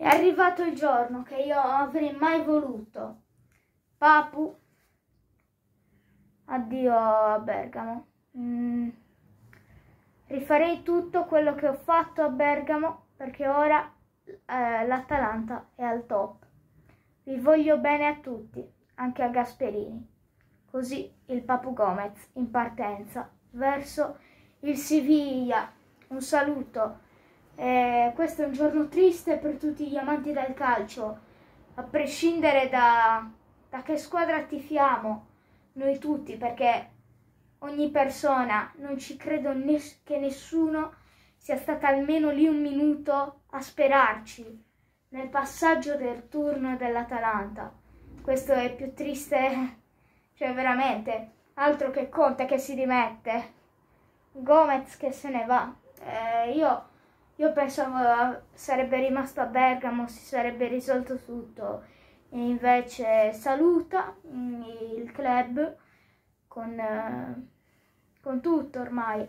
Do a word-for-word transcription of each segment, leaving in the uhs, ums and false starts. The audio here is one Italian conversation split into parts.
È arrivato il giorno che io avrei mai voluto. Papu, addio a Bergamo. Mm. Rifarei tutto quello che ho fatto a Bergamo perché ora eh, l'Atalanta è al top. Vi voglio bene a tutti, anche a Gasperini. Così il Papu Gomez in partenza verso il Siviglia. Un saluto. Eh, questo è un giorno triste per tutti gli amanti del calcio, a prescindere da, da che squadra tifiamo, noi tutti, perché ogni persona, non ci credo ness- che nessuno sia stato almeno lì un minuto a sperarci nel passaggio del turno dell'Atalanta. Questo è più triste, cioè veramente, altro che Conte che si dimette, Gomez che se ne va. Eh, io, io pensavo sarebbe rimasto a Bergamo, si sarebbe risolto tutto, e invece saluta mm, il club con, eh, con tutto ormai.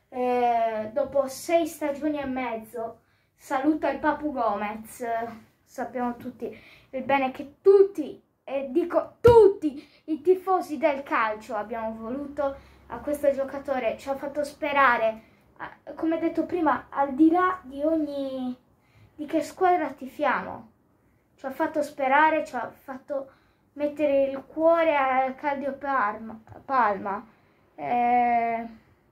Eh, dopo sei stagioni e mezzo saluta il Papu Gomez. Sappiamo tutti il bene che tutti, e dico tutti, i tifosi del calcio abbiamo voluto a questo giocatore. Ci ha fatto sperare, come detto prima, al di là di ogni di che squadra tifiamo. Ci ha fatto sperare, ci ha fatto mettere il cuore al Caldio Palma. Eh,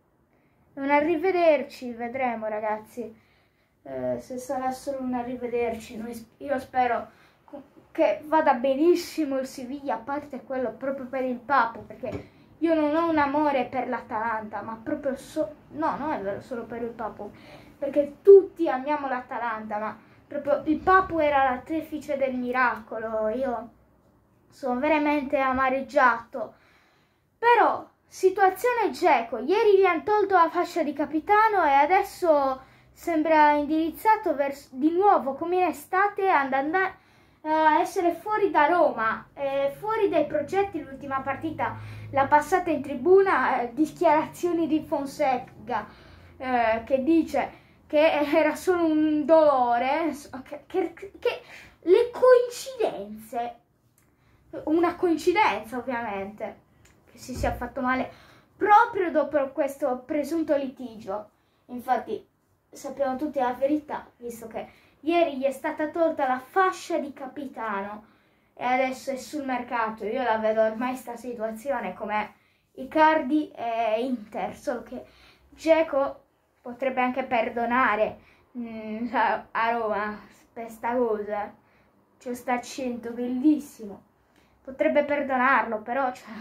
un arrivederci, vedremo ragazzi. Eh, se sarà solo un arrivederci, noi, io spero che vada benissimo il Siviglia, a parte quello proprio per il Papu, perché io non ho un amore per l'Atalanta, ma proprio so, no, non è vero, solo per il Papu, perché tutti amiamo l'Atalanta, ma proprio il Papu era l'artefice del miracolo. Io sono veramente amareggiato. Però situazione Dzeko, ieri gli hanno tolto la fascia di capitano e adesso sembra indirizzato verso, di nuovo come in estate, ad andare a essere fuori da Roma, eh, fuori dai progetti. L'ultima partita l'ha passata in tribuna, eh, dichiarazioni di Fonseca eh, che dice che era solo un dolore, che, che, che le coincidenze, una coincidenza ovviamente, che si sia fatto male proprio dopo questo presunto litigio. Infatti sappiamo tutti la verità, visto che ieri gli è stata tolta la fascia di capitano e adesso è sul mercato. Io la vedo ormai sta situazione come Icardi e Inter, solo che Dzeko potrebbe anche perdonare mh, a, a Roma per sta cosa. C'è sta accento bellissimo, potrebbe perdonarlo, però cioè,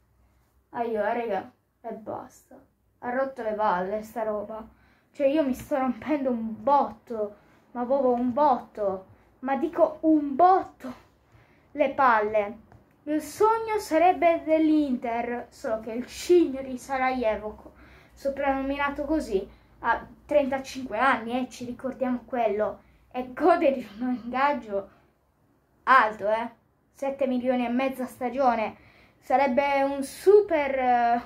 aio raga, e basta, ha rotto le balle sta roba. Cioè io mi sto rompendo un botto, ma proprio un botto, ma dico un botto, le palle. Il sogno sarebbe dell'Inter, solo che il cigno di Sarajevo, soprannominato così, ha trentacinque anni, e eh, ci ricordiamo quello, e gode di un ingaggio alto, eh, sette milioni e mezzo a stagione. Sarebbe un super,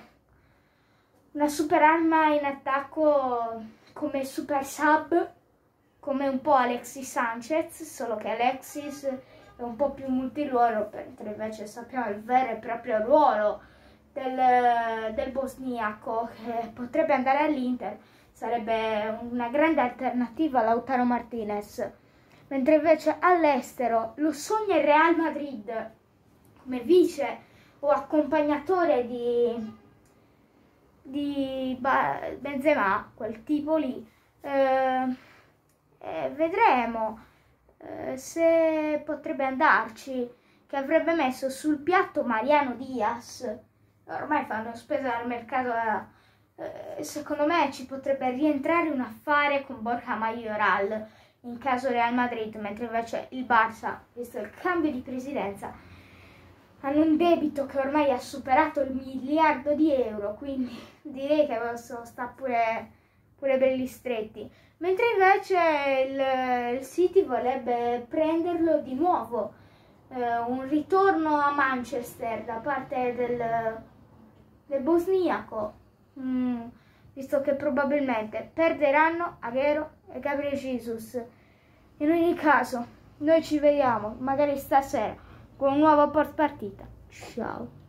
una super arma in attacco come super sub, come un po' Alexis Sanchez, solo che Alexis è un po' più multiruolo, mentre invece sappiamo il vero e proprio ruolo del, del bosniaco, che potrebbe andare all'Inter, sarebbe una grande alternativa a Lautaro Martinez, mentre invece all'estero lo sogna il Real Madrid come vice o accompagnatore di, di Benzema, quel tipo lì. Eh, eh, vedremo eh, se potrebbe andarci, che avrebbe messo sul piatto Mariano Diaz. Ormai fanno spesa al mercato, eh, secondo me ci potrebbe rientrare un affare con Borja Mayoral in caso Real Madrid, mentre invece il Barça, visto il cambio di presidenza, hanno un debito che ormai ha superato il miliardo di euro, quindi direi che adesso sta pure, pure belli stretti. Mentre invece il, il City vorrebbe prenderlo di nuovo, eh, un ritorno a Manchester da parte del, del bosniaco, mm, visto che probabilmente perderanno Agüero e Gabriel Jesus. In ogni caso, noi ci vediamo magari stasera con un nuovo post partita. Ciao.